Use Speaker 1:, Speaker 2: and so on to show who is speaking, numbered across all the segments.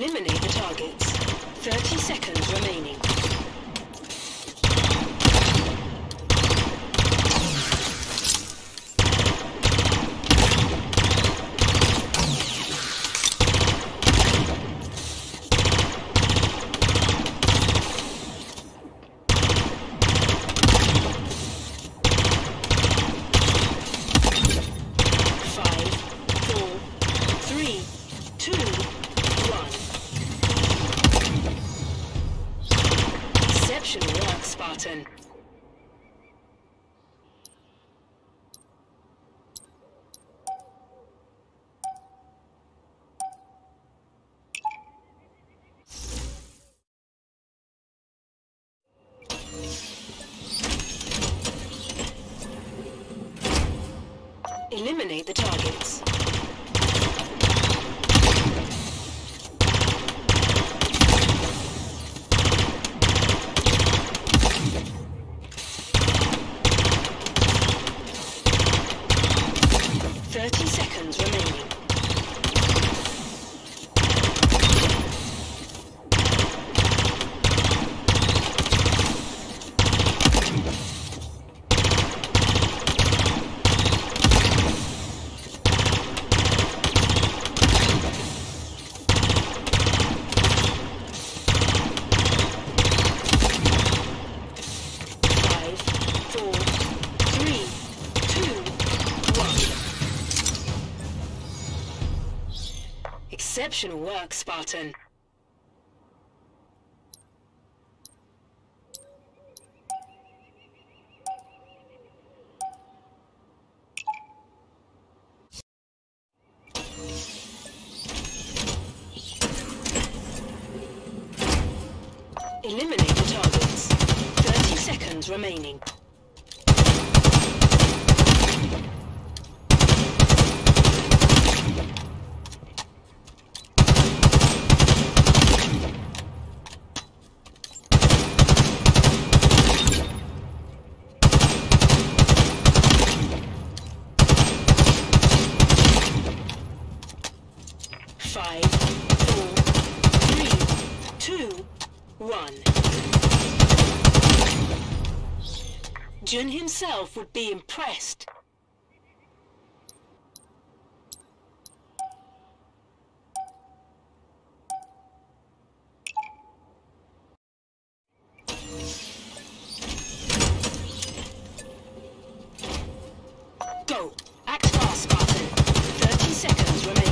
Speaker 1: Eliminate the targets. 30 seconds remaining. Exceptional work, Spartan. Eliminate the targets. Exceptional work, Spartan. Eliminate the targets. 30 seconds remaining. Five, four, three, two, one. Jun himself would be impressed. Go! Act fast, Spartan. 30 seconds remaining.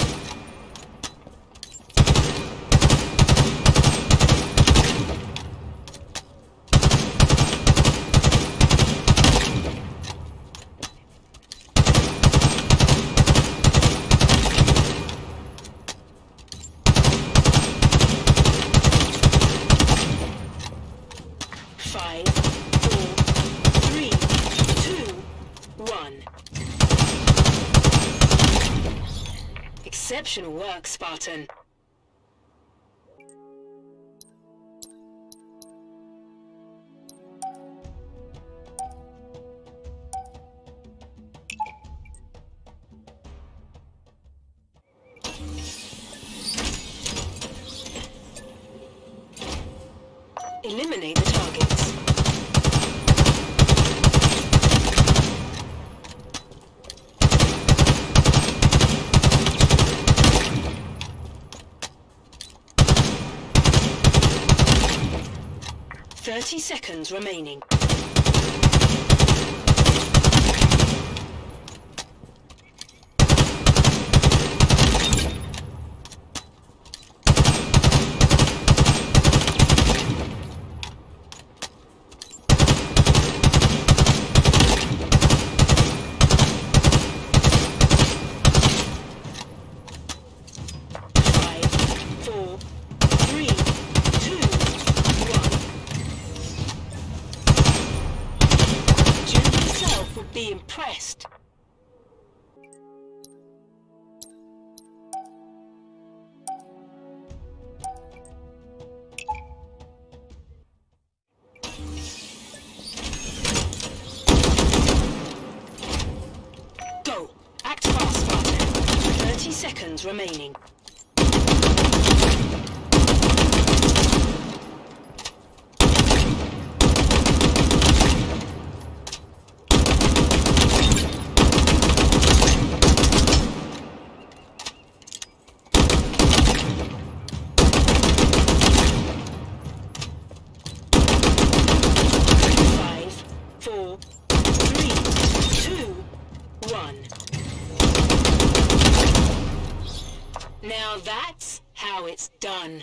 Speaker 1: Five, four, three, two, one. Exceptional work, Spartan. Eliminate the targets. Thirty seconds remaining. Be impressed. Go! Act fast, Spartan. 30 seconds remaining. targets done.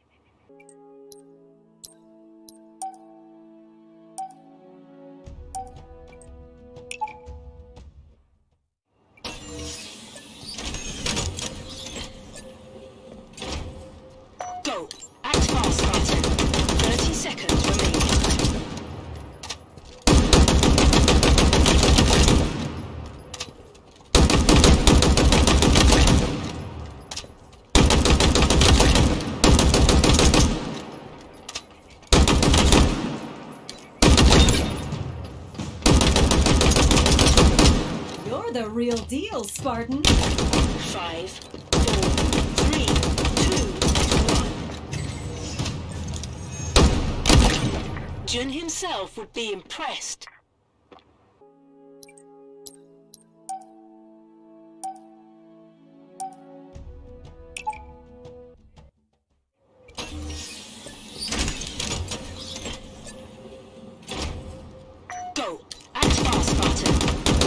Speaker 1: Go. Act fast, Spartan. 30 seconds remaining.
Speaker 2: You're the real deal, Spartan.
Speaker 1: 5, 4, 3, 2, 1. Jun himself would be impressed. Go. Act fast, Spartan.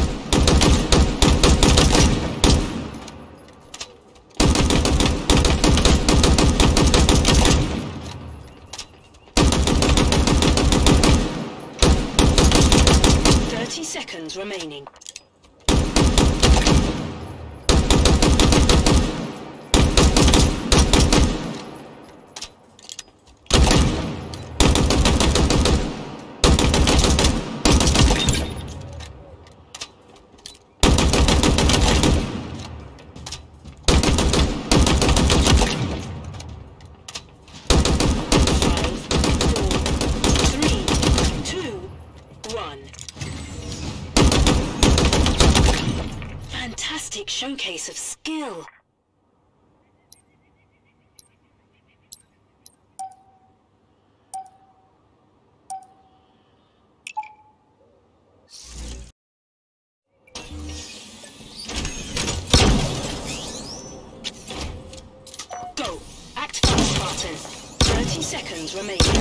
Speaker 1: Seconds remaining. Fantastic showcase of skill. Go. Act fast, Spartan. 30 seconds remaining.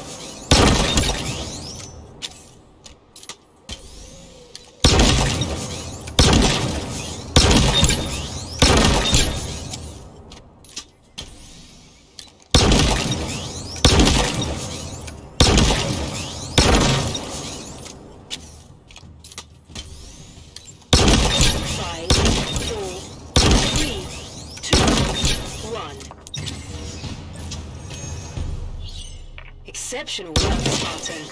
Speaker 1: 1. Exceptional work, Spartan.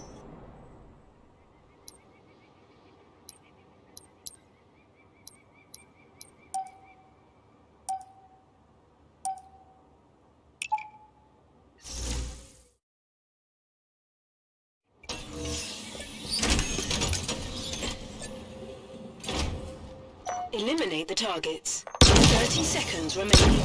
Speaker 1: Eliminate the targets. 30 seconds remaining.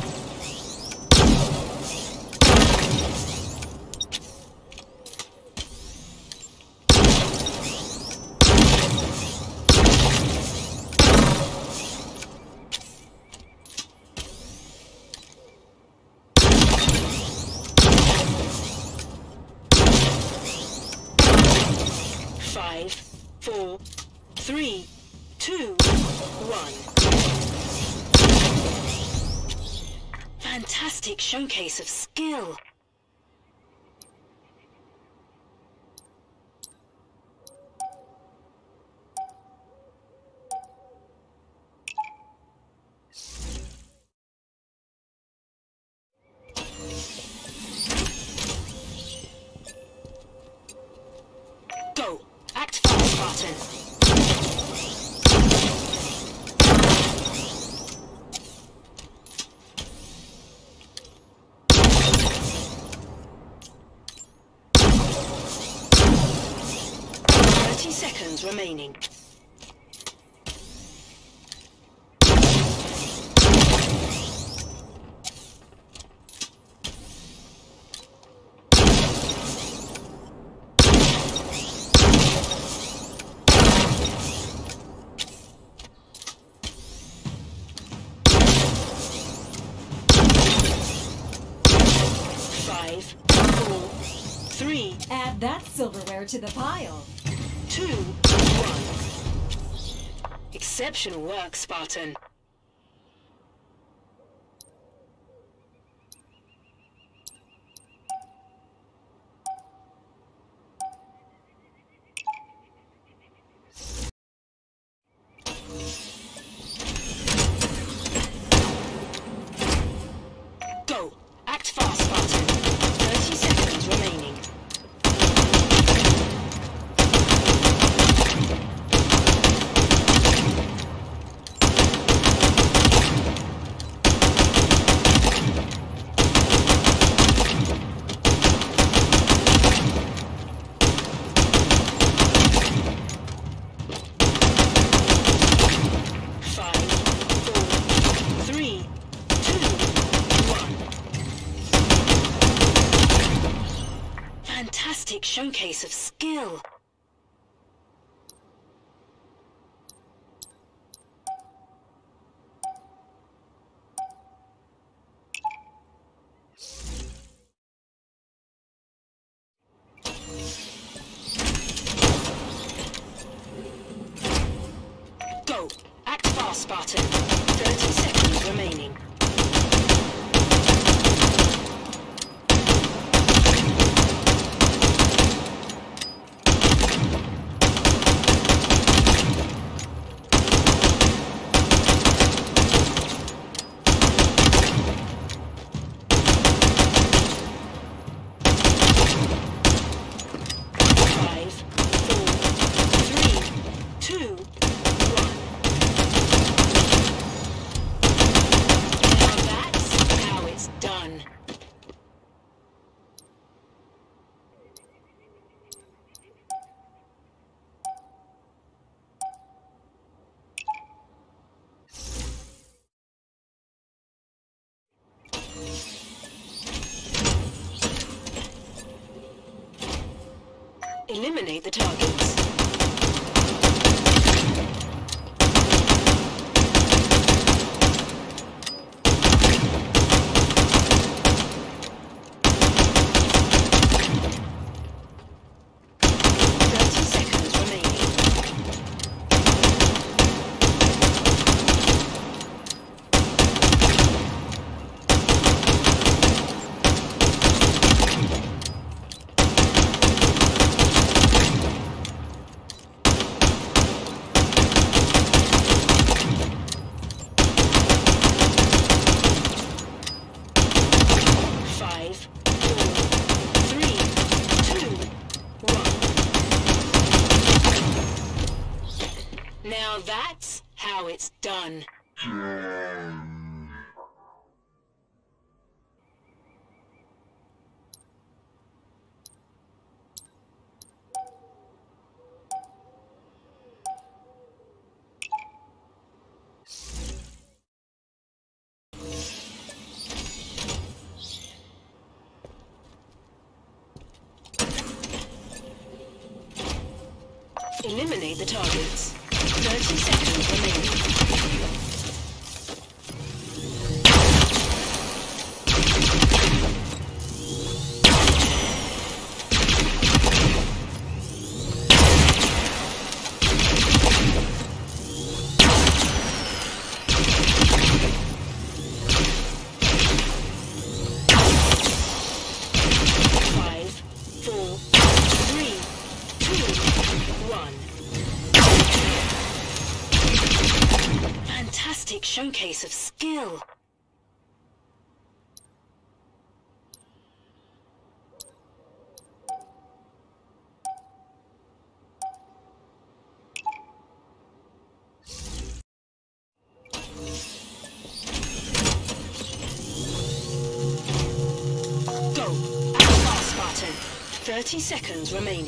Speaker 1: Five, 4, 3, 2, 1. Fantastic showcase of skill. Go. Act fast, Spartan. 30 seconds remaining. Five, 4, 3.
Speaker 2: Add that silverware to the pile.
Speaker 1: 2, 1. Exceptional work, Spartan. Fantastic showcase of skill. Go. Act fast, Spartan. 30 seconds remaining. Eliminate the targets. Now that's how it's done. Eliminate the targets. 30 seconds remaining. 5, 4, 3, 2, 1. Fantastic showcase of skill. Go. Act fast, Spartan. 30 seconds remaining.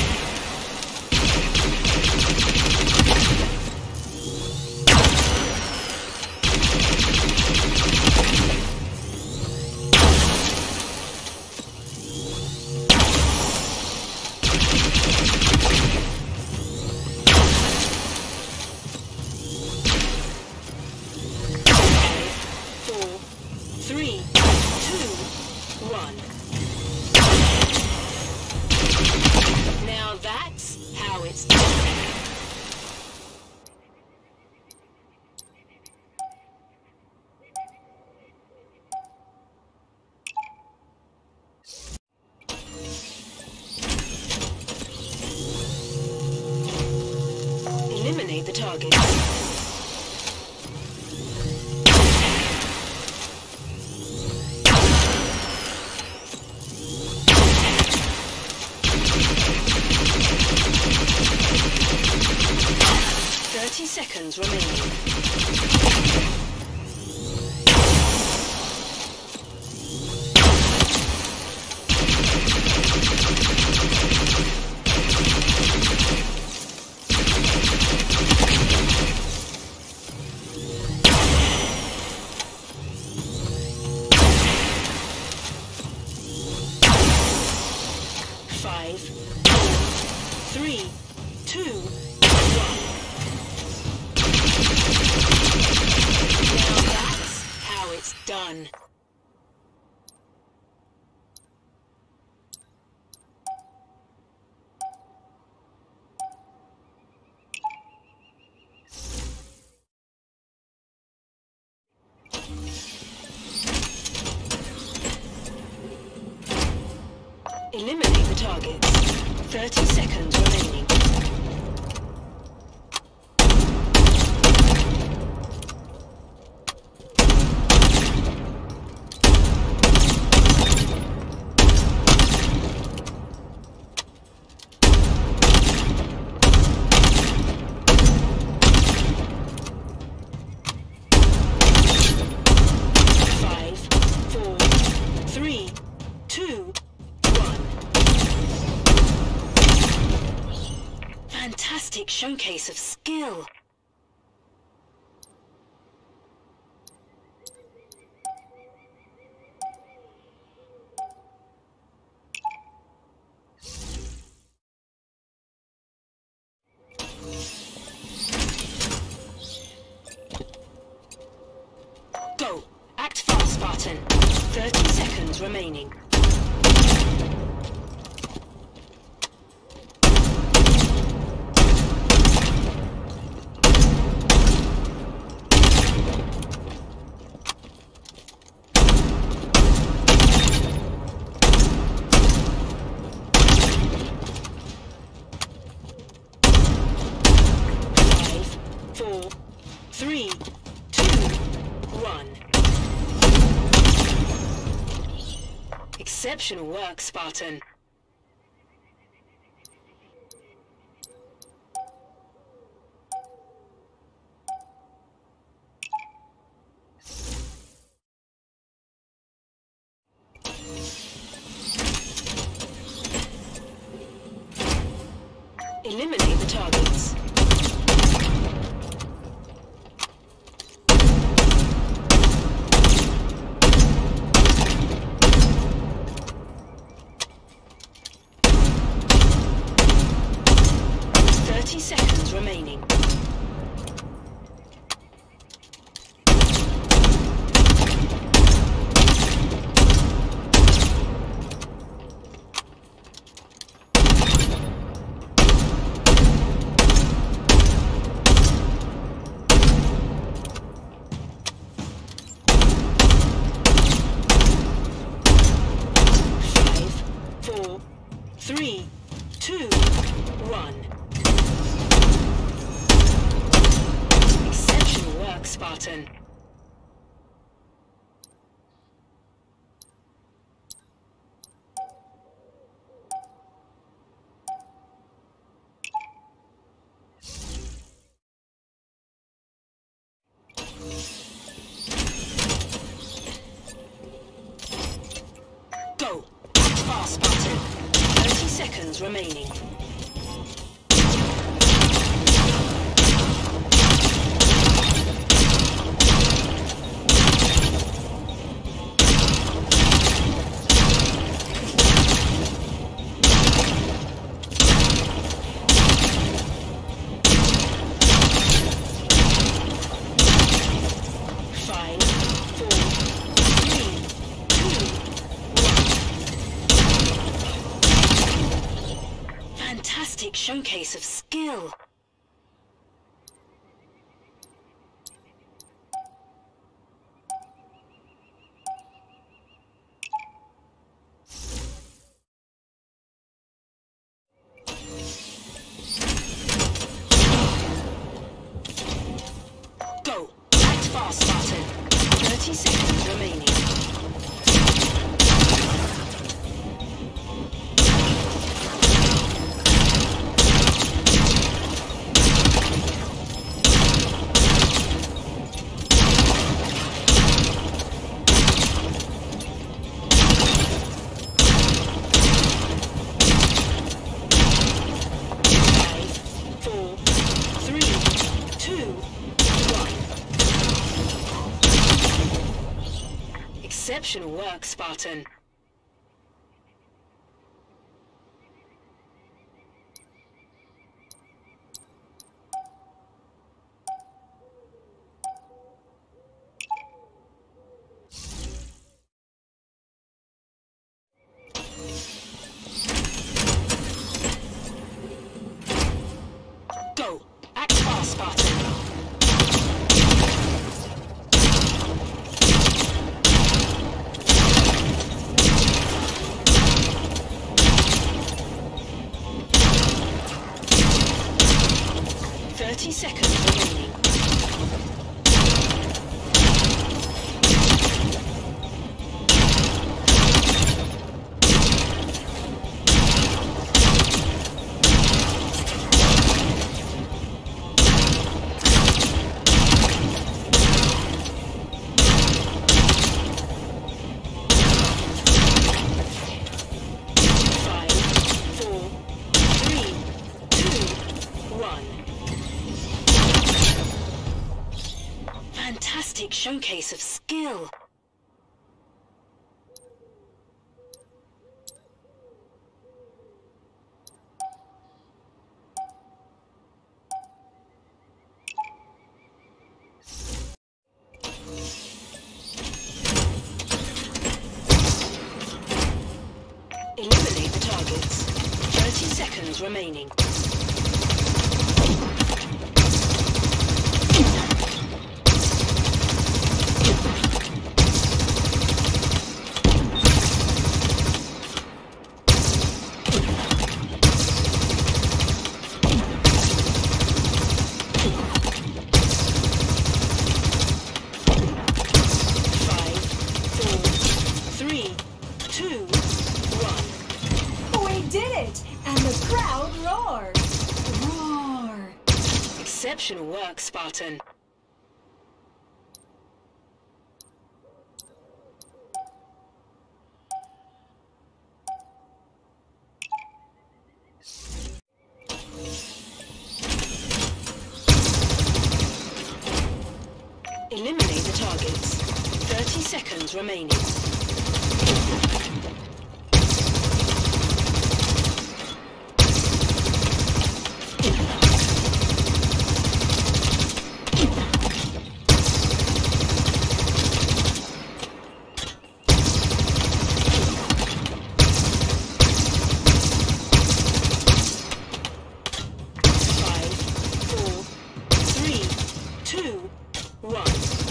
Speaker 1: 3, 2, 1. Now that's how it's done. Eliminate the target. 30 seconds remaining. 5, 4, 3, 2, 1. Now that's how it's done. Eliminate the targets. 30 seconds remaining. Five, four, three, two, fantastic showcase of skill. Go! Act fast, Spartan. 30 seconds remaining. Four, three, two, one. Exceptional work, Spartan. Eliminate the targets. Seconds remaining. Five, four, three, two, one. Spartan. Go! Act fast, Spartan. 30 seconds remaining. Fantastic showcase of skill. Go! Act fast, Spartan. 30 seconds remaining. Exceptional work, Spartan. 30 seconds remaining. 5, 4, 3, 2, 1. Fantastic showcase of skill. Eliminate the targets. 30 seconds remaining. 2, 1.
Speaker 2: We did it! And the crowd roared! Roar!
Speaker 1: Exceptional work, Spartan. Eliminate the targets. 30 seconds remaining. 2, 1.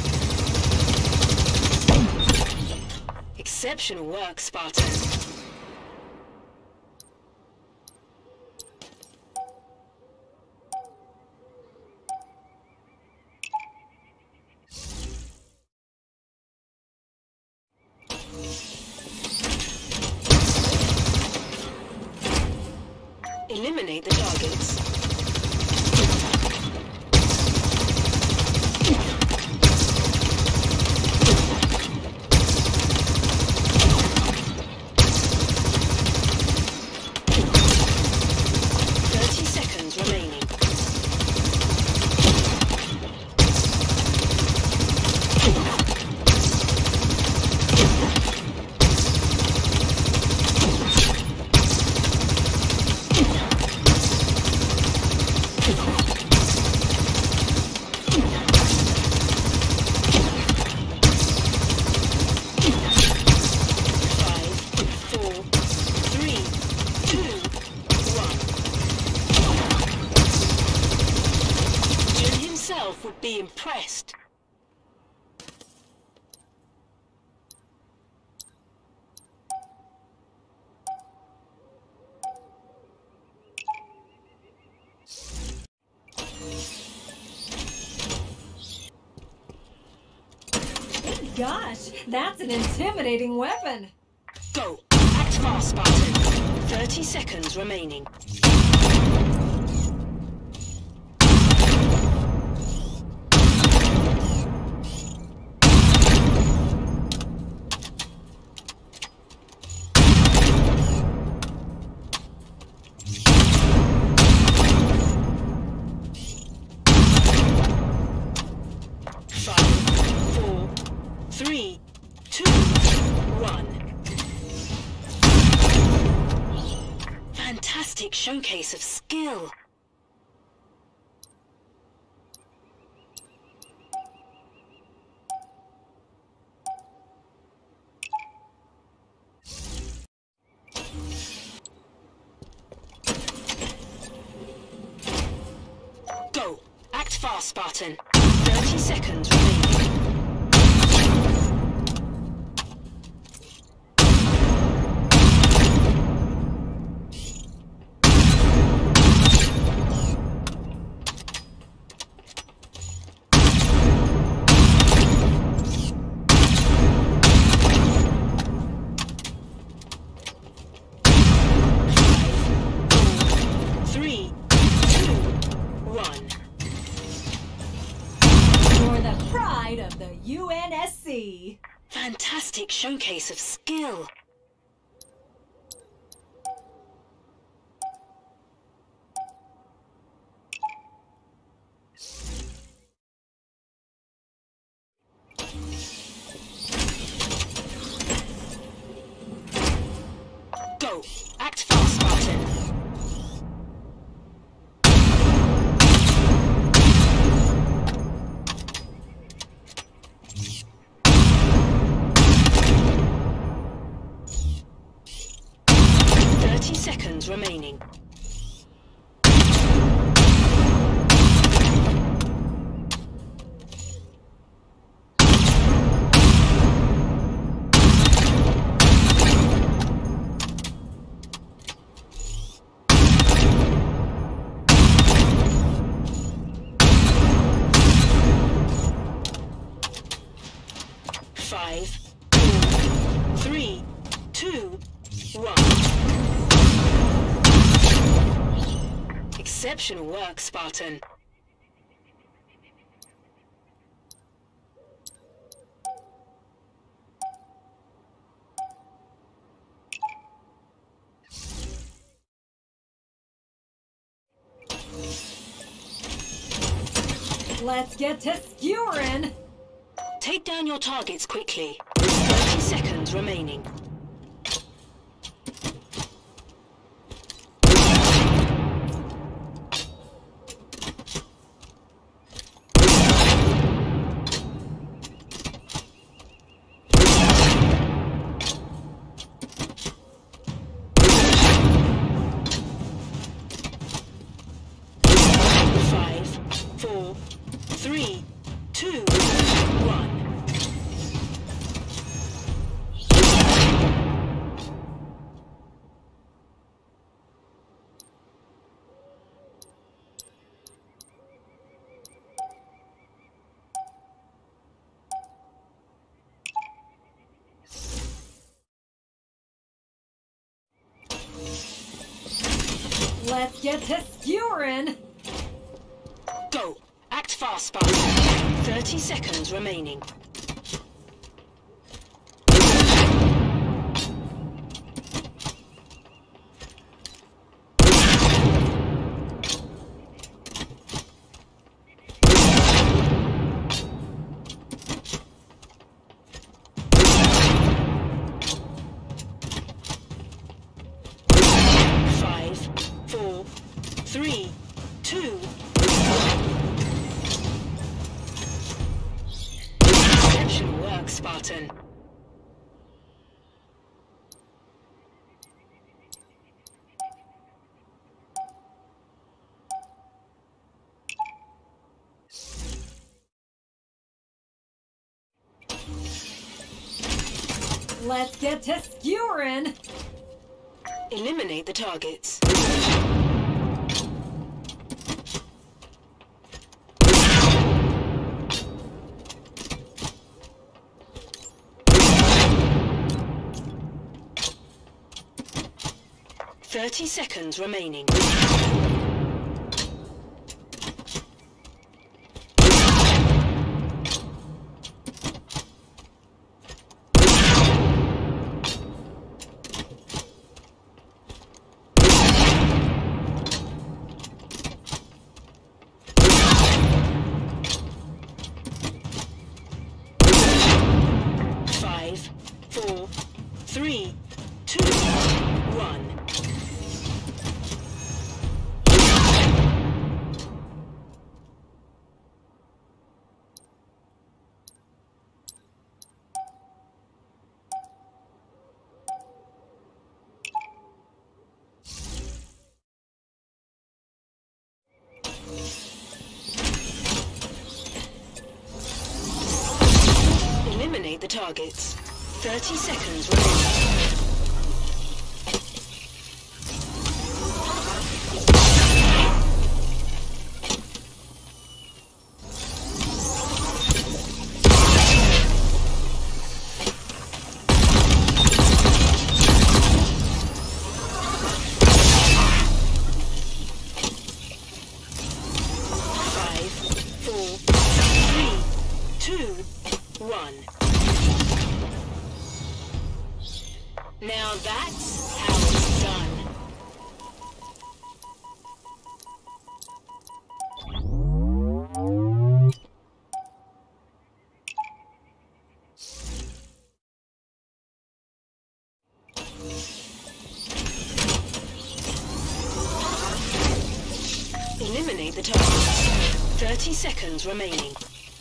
Speaker 1: Exceptional work, Spartan. Eliminate the targets. 30 seconds remaining. 5, 4, 3, 2, 1. Jin himself would be impressed.
Speaker 2: Gosh, that's an intimidating weapon.
Speaker 1: Go! Act fast, Spartan. 30 seconds remaining. 5, 4, 3, 2, 1. Fantastic showcase of skill. Go! Act fast, Spartan. 30 seconds remaining. 5, showcase of skill. Go! Act fast, Spartan. 30 seconds remaining. Five, four, three, two, one. Exceptional work, Spartan.
Speaker 2: Let's get to skewering!
Speaker 1: Take down your targets quickly. 30 seconds remaining. Five, four, three, two, one.
Speaker 2: Let's get to skewering!
Speaker 1: Go! Act fast, Spartan. 30 seconds remaining. Five, four, three, two, exceptional work, Spartan.
Speaker 2: Let's get to skewering!
Speaker 1: Eliminate the targets. Thirty seconds remaining. Five, four, three, two, one. Eliminate the targets. 30 seconds remaining. Five, four, three, two, one. Now that's how it's done. Eliminate the target. 30 seconds remaining.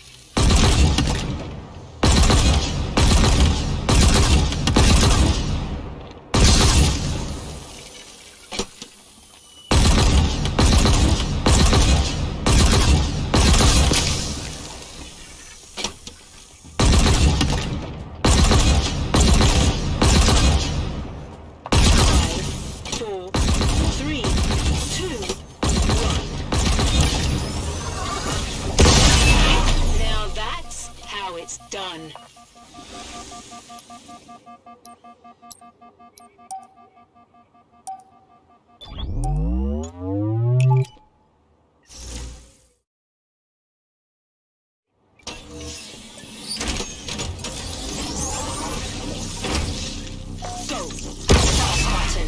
Speaker 1: It's done. Go. Fast button.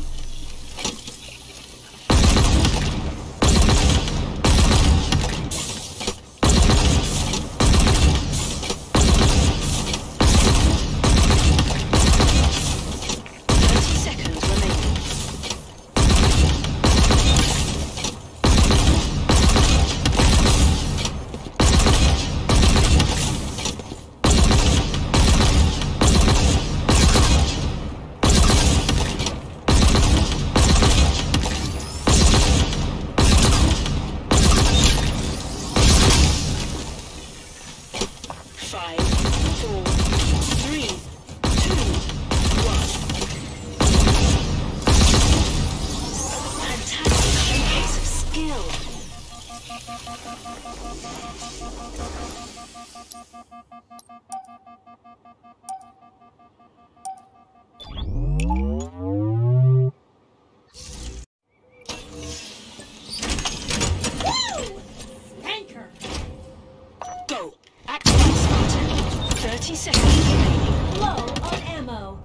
Speaker 1: Go. Act fast button. 30 seconds remaining.
Speaker 2: Low on ammo.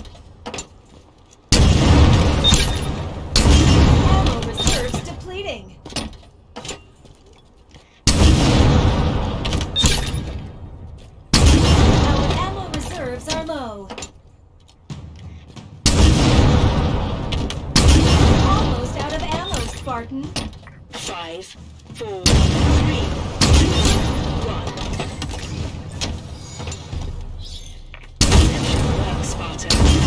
Speaker 2: Ammo reserves depleting. Our ammo reserves are low. Almost out of ammo, Spartan.
Speaker 1: 5, 4, 3, 1. Exceptional work, Spartan.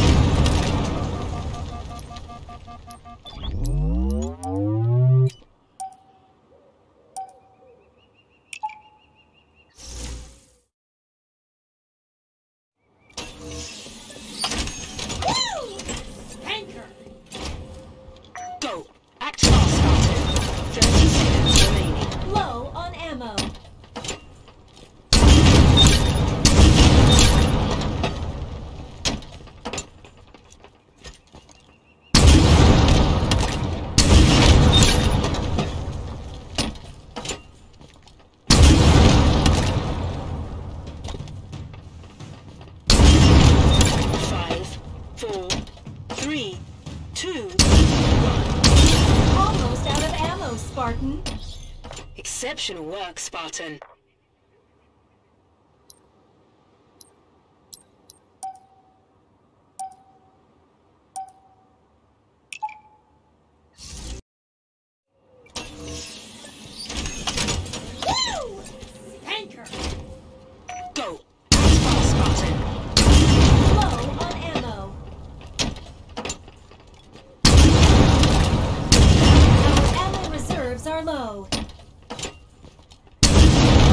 Speaker 2: Anchor.
Speaker 1: Go. Act fast, Spartan. 30 seconds remaining.
Speaker 2: Low on ammo. Five, 4, 3, 2, 1. Almost out of ammo, Spartan.
Speaker 1: Exceptional work, Spartan.
Speaker 2: Anchor.
Speaker 1: Go. Act fast, Spartan.
Speaker 2: Low on ammo. Our ammo reserves are low.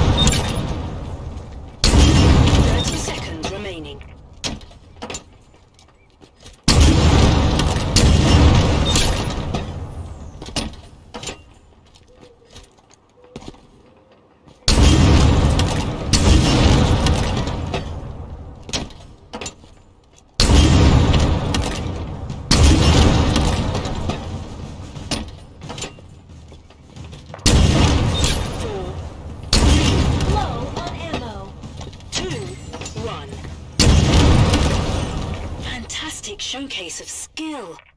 Speaker 1: showcase of skill.